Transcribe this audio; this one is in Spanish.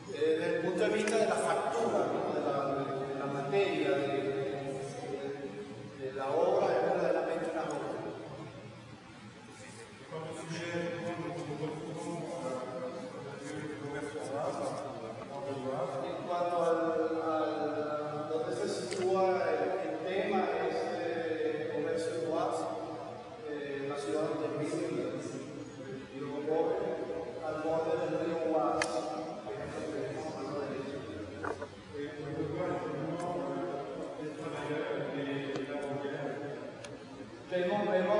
desde el punto de vista de la factura, ¿no? de la materia, de la obra, es verdaderamente una obra. En cuanto a donde se sitúa el tema, es comercio de Oaxaca, la ciudad donde vive y luego al borde del río Oaxaca, que es lo que tenemos a mano derecha. Vemos